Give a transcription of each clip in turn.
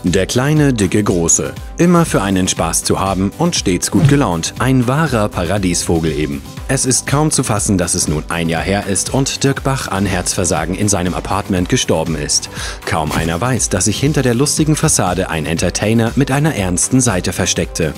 Der kleine, dicke Große. Immer für einen Spaß zu haben und stets gut gelaunt. Ein wahrer Paradiesvogel eben. Es ist kaum zu fassen, dass es nun ein Jahr her ist und Dirk Bach an Herzversagen in seinem Apartment gestorben ist. Kaum einer weiß, dass sich hinter der lustigen Fassade ein Entertainer mit einer ernsten Seite versteckte.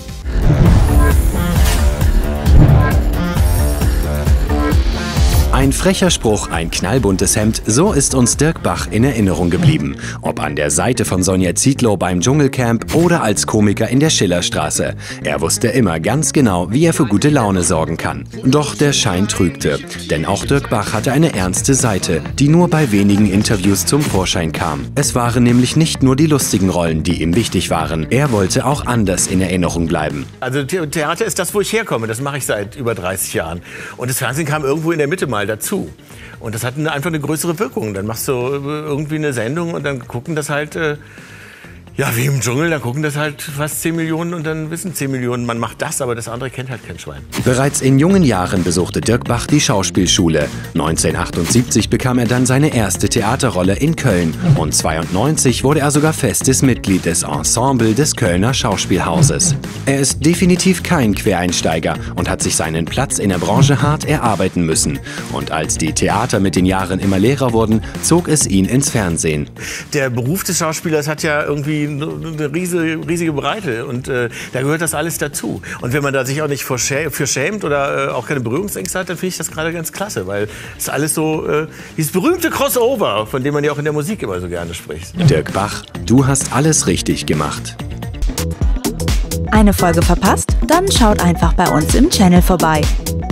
Ein frecher Spruch, ein knallbuntes Hemd, so ist uns Dirk Bach in Erinnerung geblieben. Ob an der Seite von Sonja Zietlow beim Dschungelcamp oder als Komiker in der Schillerstraße. Er wusste immer ganz genau, wie er für gute Laune sorgen kann. Doch der Schein trügte. Denn auch Dirk Bach hatte eine ernste Seite, die nur bei wenigen Interviews zum Vorschein kam. Es waren nämlich nicht nur die lustigen Rollen, die ihm wichtig waren. Er wollte auch anders in Erinnerung bleiben. Also Theater ist das, wo ich herkomme. Das mache ich seit über 30 Jahren. Und das Fernsehen kam irgendwo in der Mitte mal dazu. Und das hat einfach eine größere Wirkung. Dann machst du irgendwie eine Sendung und dann gucken das halt, ja, wie im Dschungel, dann gucken das halt fast 10 Millionen und dann wissen 10 Millionen, man macht das, aber das andere kennt halt kein Schwein. Bereits in jungen Jahren besuchte Dirk Bach die Schauspielschule. 1978 bekam er dann seine erste Theaterrolle in Köln und 1992 wurde er sogar festes Mitglied des Ensemble des Kölner Schauspielhauses. Er ist definitiv kein Quereinsteiger und hat sich seinen Platz in der Branche hart erarbeiten müssen. Und als die Theater mit den Jahren immer leerer wurden, zog es ihn ins Fernsehen. Der Beruf des Schauspielers hat ja irgendwie eine riesige Breite und da gehört das alles dazu. Und wenn man da sich auch nicht für schämt oder auch keine Berührungsängste hat, dann finde ich das gerade ganz klasse, weil es ist alles so, dieses berühmte Crossover, von dem man ja auch in der Musik immer so gerne spricht. Dirk Bach, du hast alles richtig gemacht. Eine Folge verpasst? Dann schaut einfach bei uns im Channel vorbei.